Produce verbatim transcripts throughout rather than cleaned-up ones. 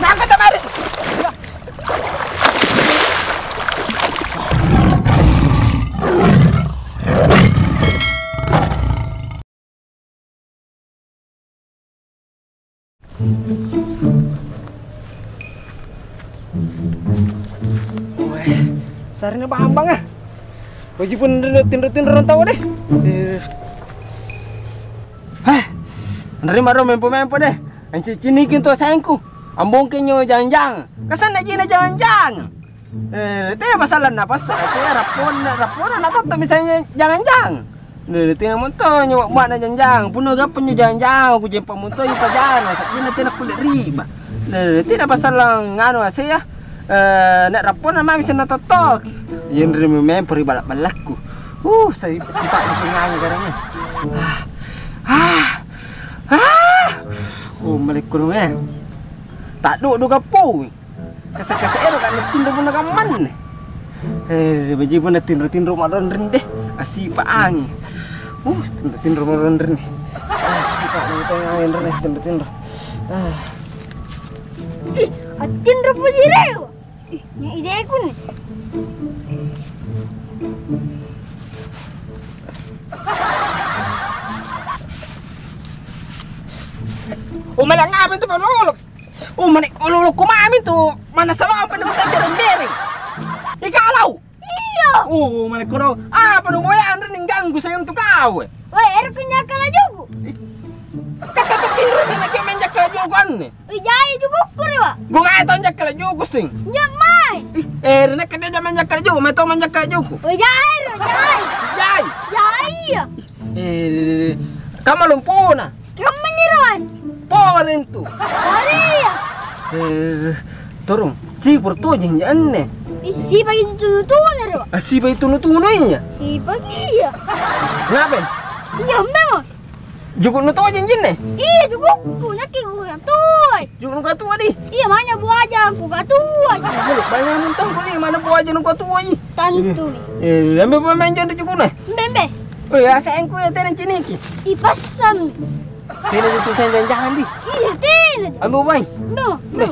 Nangkut kemari. Weh, sarina bambang ah. Baju pun rutin-rutin orang tahu deh. Hah, nerima ro mempo-mempo deh. Anci cinikin tuh sayangku. Ambong kenyo jangan-jangan. Kesan nak jina jangan-jangan. Eh, itu masalah apa sih? Saya rapon, rapon apa tuh misalnya jangan-jangan. Nih, tina monto nyo mana jangan-jangan. Puno gak punya jangan-jangan. Aku jempa monto yung pajalan. Sakina tina kulit riba. Nih, tina masalah ngano saya. Eh, nak rapon nama bisa natotok. Yang nerima mempo ribalak balakku. Uh, saya sempat penyanyi karangnya. Ah, ah, ah. Oh, balik kurung eh. Tak duk duk kapo. Kasa-kasa ero kan tindu pun nagaman. Eh, baju pun tindu-tindu maron rendeh. Asih pak angin. Uh, tindu-tindu maron rendeh. Asih pak angin rendeh tindu-tindu. Ah. Ih, tindu pun direu. Ih, ni ide aku ni. Oh, malah ngapain tuh pelolok? Oh, manik pelolok kumamin tuh. Mana salah apa nemu bereng-bereng? Ikalau. Iya. Oh, manik kurang. Apa dong boy andre ning ganggu saya untuk kau? Woi, er kenyakala juga. Kata kecil sih nak main jakal juga aneh. Ih, jai juga kure wa. Gua nggak tahu jakal juga sing. Nyak mai. Eh, nak kata jaman jakal juga, main tahu main jakal juga. Woi, jai, jai. Jai. Jai. Eh, kamu lumpuna. Kamu niruan. Porin tu. Maria. Eh, turun. Cipur tu jeng aneh. Ih, si pagi tunu-tunu wa. Asih bayi tunu-tununya. Si pagi ya. Ngapain? Iya, memang. Juga nu tahu jeng nih. Iya, juga ku nak ku tuai. Juga nu tua di. Iya, mana buah aja aku gak tuai. Boleh banyak muntah boleh mana buah aja nu tua ni. Tantu ni. Eh, ambil pemain jangan juga nih. Bembe. Oh ya, sayangku ya tenen ciniki. Ih, pasam. Tenen itu jangan jangan di. Iya, tidak. Ambil main. No, no.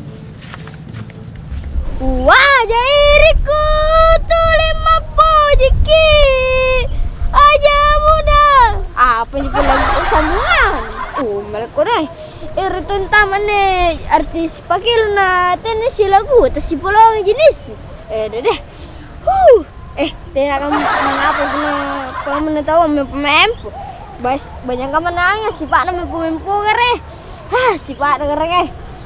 Wajah iriku tulima pojiki aja muda. Apa ini lagu sambungan? Oh, malah korang. Ero taman ni artis pakil na tenis si lagu atas si pulau jenis. Eh, deh deh. Huh. Eh, tidak akan mengapa pun kamu nak tahu mempu. Bas banyak kamu nangis si pak nama mempu kere. Hah, si pak nak kere.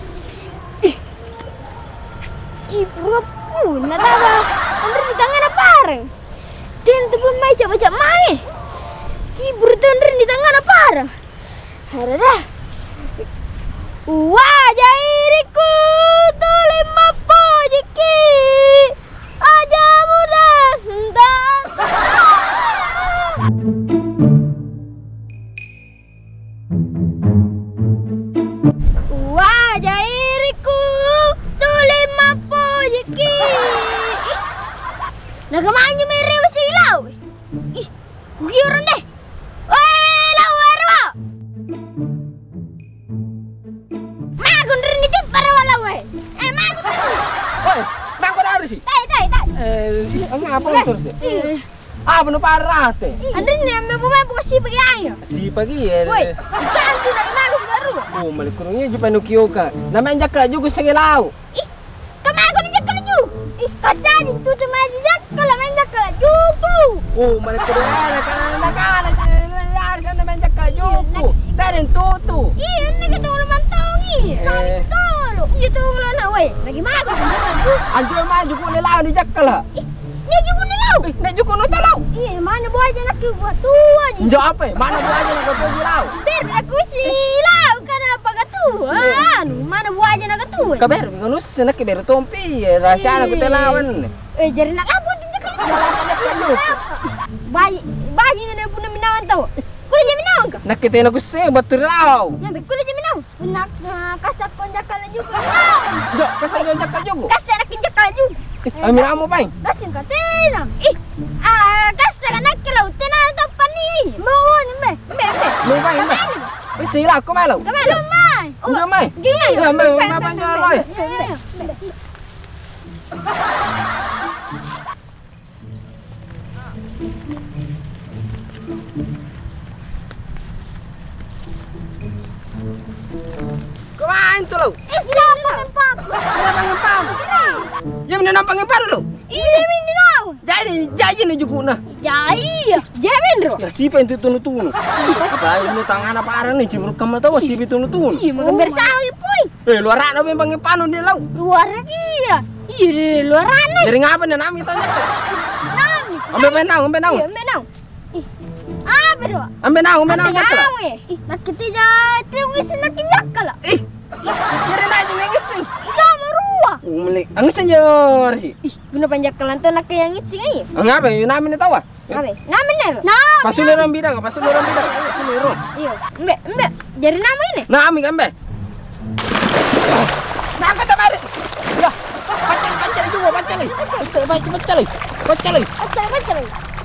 Kipura pun, nak tahu. Andre di tangan apa orang? Dan tu pun mai cak-cak mai. Kipura tu Andre di tangan apa orang? Ada dah. Wajah iriku tu lima pojiki aja muda entah. Wajah iriku tu lima pojiki. Nagamanyo may rewa sa ilaw. Ih, kukiuran deh. Weh, lau erwa. Magun rin iti para wala weh. Eh, magun rin. Woi, nangko dari sih. Tai, tai, tai. Eh, ngapa lu terus? Ah, bener parah teh. Andre ni may pumay bukas si pagi ayo. Si pagi ya. Woi, ikan tu nak magus baru. Oh, malik kurungnya jupa nukioka. Namanya jakla juga segelau. Ih, kamago ni jakal ju. Ih, kacani tu cuma di jakal, main jakal juku. Oh, malik kurungnya kan nakala harus namanya jakla juga. Tarin tutu. Iya, ni kata orang mantongi. Eh. Tolo. Iya tu kalau nak weh. Lagi magus ni jakal ju. Anjur maju ku lelau di jakla. Ih, ni juga ni lau. Eh, nak juga nu talau. Iya, mana buah aja nak buat tua ni. Njok apa? Mana buah aja nak pergi lau? Ber aku si lau kenapa ketua? Anu, mana buah aja nak ketua? Kabar, kanus nak keber tompi. Rasanya aku telawan. Eh, jadi nak apa tu jakal ju? Bayi, bayi ni pun minawan tau. Kau dah minawan ke? Nak kita nak se betul lau. Ya, kau dah minawan. Nak kasar pun jakal juga. Njok, kasar jakla juga. Kasar nak jakal juga. Amir amo pai. Kasih katena. Ih, ah, kasar nak kalau tenar tak pani. Mau ni me, me me. Mau pai, me. Isi lah, kau malu. Kamalo mai. Oh, Iya, Mai. Gimana? Ya, Mai, Mai panjoloi. Kemain tuh lo? Eh, siapa ngempang? Kenapa ngempang? Ya mana nampak ngempang lo? Iya, ini tahu. Jadi, jadi nih jukuna. Jadi, jamin bro. Ya si pengen tunu tunu. Apa ini tangan apa arah nih cibur kamu tahu si tunu tunu. Iya, makan bersama puy. Eh luar anak apa yang ngempang di lau? Luar iya. Iya, luar anak. Dari ngapa nih nami tanya? Nami. Ambil benang, ambil benang. Iya, benang. Ih, ah bro. Ambil benang, ambil benang. Benang eh. Ih, nak kita jadi wis nak nyakala. Ih, kira aja nih ngising. Iya, marua. Oh, melik. Angin senjor sih. Ih, guna panjak kelantan nak yang ngicing aja. Ngapa? Nami nih tahu? Ngabe? Nami nih. Nami. Pasuliran bidang, pasuliran bidang. Pasuliran. Iya, mbak, mbak. Jadi nama ini. Nami kan be? Nah, kata mari. Ya, pancali pancali juga pancali. Pancali pancali pancali. Pancali. Acara acara.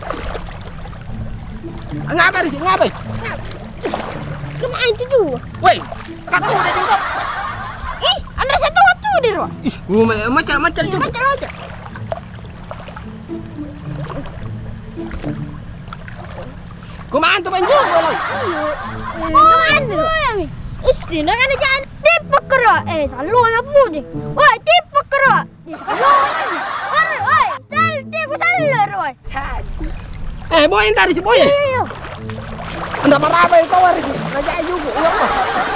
Ngapa sih? Ngapa? Kemana itu juga? Woi, katu udah juga. Ih, anda satu waktu deh, Ro. Ih, gua macam macam Iya, juga. acara aja. Kumaan tuh main juga lo. Iya. Kemana, Ro? Istilah kan jangan tipe kera. Eh, selalu anak pudi. Woi, tipe kera. Di selalu anak. Woi, woi, sal, tipe sal, Ro. Eh, boy entar si boy. Iya, iya. Anda marah yang tawar sih. Raja juga. Iya apa?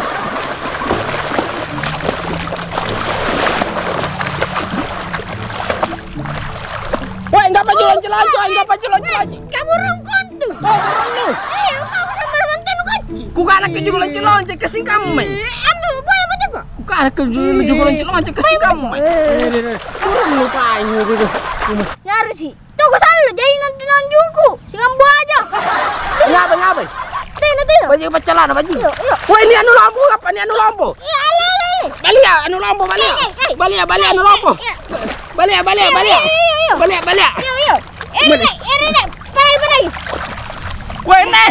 Woi, enggak baju lonci lonci, enggak baju lonci lonci. Kamu rungkon tuh. Oh, orang lu. Iya, kamu nomor mantan kecil. Ku kan anak juga lonci lonci kesing kamu. Anu, boleh macam apa? Ku kan anak juga lonci lonci kesing kamu. Kurang lupain gitu. Nyari sih. Tunggu selalu jadi nanti nanjuku. Singan buah aja. Ngapa ngapa? Tino, tino. Baju pacalan baju. Iya, iya. Woi, ini anu lampu apa ini anu lampu? Iya, ale, ale, ale. Balik ya, anu lampu balik. Eh, eh, eh. Balik ya, balik anu lampu. Iya. Balik ya, balik ya, balik ya. Iya, iya, iya. Balik ya, balik ya. Iya, iya. Eh, Mana? nek, eh, nek. Parai, parai. Woi, nih.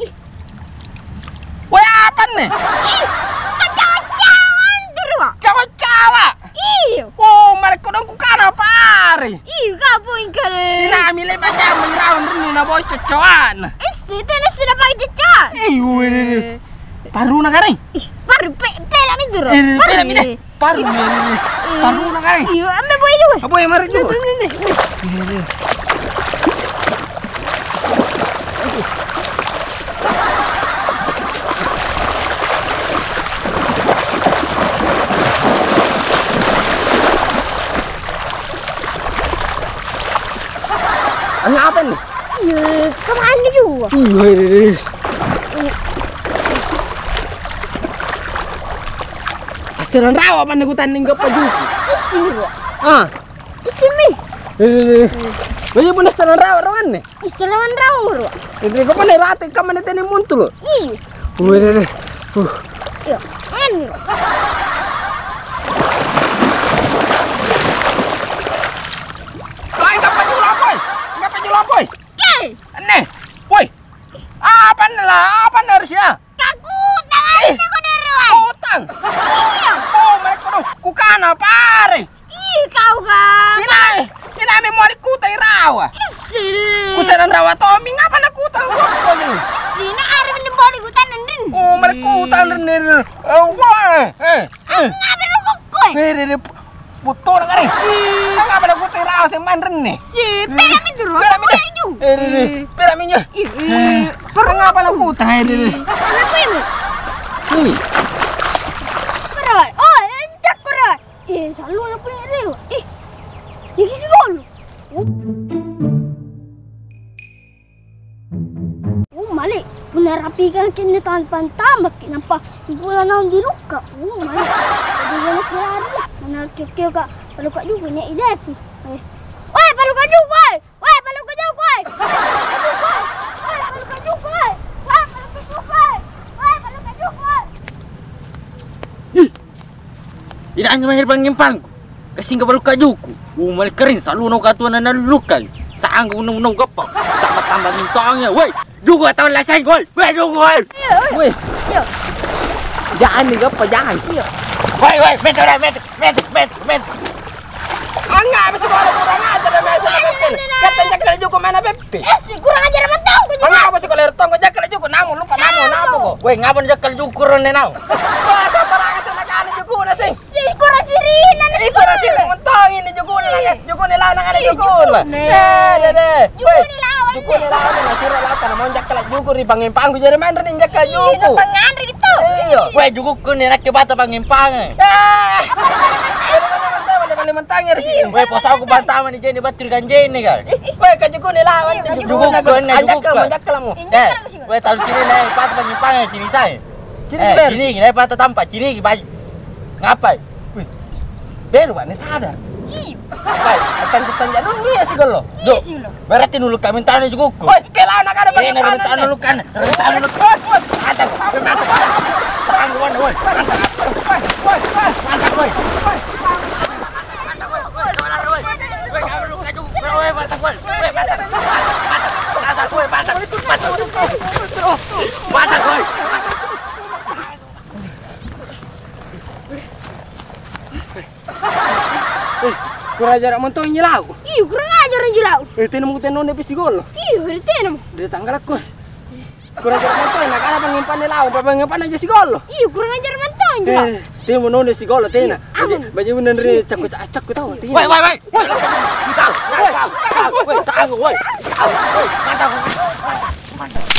Woi, apa nih? Ih, kacau-kacauan tuh, Ro. Cawa-cawa. Iya. Oh, mereka dong ku kana pare. Ih, kapoin kare. Ina amile baca miraun rini na boy cocoan. Isi, tena sudah pakai cecat. Eh, woi. Paru na kare. Ih, paru pe, pela mi dulu. Eh, pera mine. Paru ni. Paru na kare. Iya, ambil boy juga. Apa yang mari juga? Ano apa nih? Iya, kemana juga? Wih, Asiran rawa apa nih tanding ke paju? Isi, Ro. Ah, Isi mi. eh, baju pun asiran rawa rawan nih. Isi lawan rawa, Ro. Ini kau mana rata kau mana tadi muncul? Iya. Wih, uh, Iya, anu. Ay, ngapa paju lampoy? Ngapa paju lampoy? Kay, Nih, woi, apa nih lah? Apa nih harusnya? kaku tangan aku dulu. Utang. Iya. Oh, mereka dong, ku kana pare. Ih, kau kan. Ina, ina mi mau kuta rawa. Isi. Kusaran rawa Tommy ngapa nak kuta gua nih? Sini ada menempat di hutan nendin. Oh, mereka kuta nih. Oh, wah, eh, eh. Ngapain lu kok? Eh, eh, puto na kare. Ngapa nak kuta rawa si manren nih? Si, pera mi dulu. Pera mi deh. Ju. Eh, eh, pera mi nya. Ih, Perlu ngapa nak kuta? Eh, eh. apa ini? Ini. Kerai. Oh, entak kerai. Eh, selalu nak punya rewa. Eh, ini kisi dulu. Oh, malik. Benar rapikan kini tanpa tambak kenapa bulan naon di luka. Oh, malik. Jadi nak lari. Mana kyo-kyo kak paluka juga nya ide tu. Eh. Oi, paluka juga. Oi, oi, paluka juga. Oi, paluka juga. Oi, paluka juga. Oi, paluka juga. Tidak hanya mahir pangimpang. Kasing ka baru kajuku. Umal kering selalu no katuan na luka. Saan ko nung nung gapaw. Tambah-tambah mintongnya. Woi, juga tahu lasan gol. Woi, juga gol. Iya, Woi. iya. Jangan nih apa jangan. Iya. Woi, woi, metu deh, metu, metu, metu, metu. Enggak, masih kalau kurang ajar deh masa Pepe. Kata jakal juga mana Pepe. Eh, si kurang ajar mentong ku. Enggak masih kalau tonggo jakal juga namu lupa namu namu kok. Woi, ngapain jakal jukur nenau? Wah, sabarang sana kan juga na sih. Si kurang sirina nih. Iko na sila mentong ini juga na kan. Juga ni lawan kan juga. Nih. Eh, deh. Jugo ni lawan. Jugo ni lawan na sira lawan kana mau jakal juga ri pangin pangku jadi main rin jakal juga. Pangandri gitu. Iya. Woi, jukur ni nak bata pangimpang. Eh. Balik mentang ya sih. Woi, pos aku bantama ni jeni batir ganjen ni kan. Woi, ka jugo ni lawan ni Jugo ko na ajak jugo ka ka. manjak ka mo. Eh, woi tahu sini nih, bata pangimpang sini saya. Cini Eh, ber. sini ni bata tampak sini baju. Ngapai? Beru kan sadar. Ih. Baik, akan ditanya dulu ya sih golo. Do. Berarti dulu kami tanya juga ko. Woi, kelana kada Eh, na rentan dulu kan. Rentan dulu. Mantap. Mantap. Tangguh woi. Mantap. Woi, Mantap woi. Woi, mantap woi. Woi, mantap. Mantap woi, mantap. Mantap. Mantap woi. Eh, kurang ajar mentong nyelau. Ih, kurang ajar jelau. Eh, tenemu tenon de pisi golo. Ih, bertenam. Di tanggal aku. Kurang ajar mentong nak ada pangimpan ni lau, pangimpan aja si golo. Ih, kurang ajar mentong jelau. Eh, temu non si golo tena. Amun. Baju bener ni cakku acak ku tahu. Woi, woi, woi. Woi, tangguh woi. Woi, mantap. Mantap.